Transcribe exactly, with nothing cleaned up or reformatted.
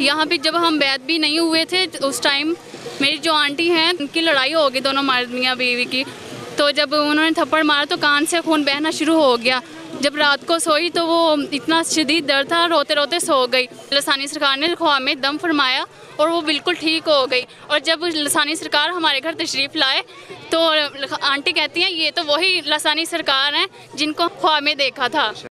یہاں پہ جب ہم بیعت بھی نہیں ہوئے تھے اس ٹائم میری جو آنٹی ہیں ان کی لڑائی ہو گئی دونوں میاں بیوی کی، تو جب انہوں نے تھپڑ مارا تو کان سے خون بہنا شروع ہو گیا. جب رات کو سوئی تو وہ اتنا شدید درد تھا، روتے روتے سو گئی. لسانی سرکار نے خواہ میں دم فرمایا اور وہ بالکل ٹھیک ہو گئی. اور جب لسانی سرکار ہمارے گھر تشریف لائے تو آنٹی کہتی ہیں یہ تو وہی لسانی سرکار ہیں جن کو خواہ میں دیکھا تھا.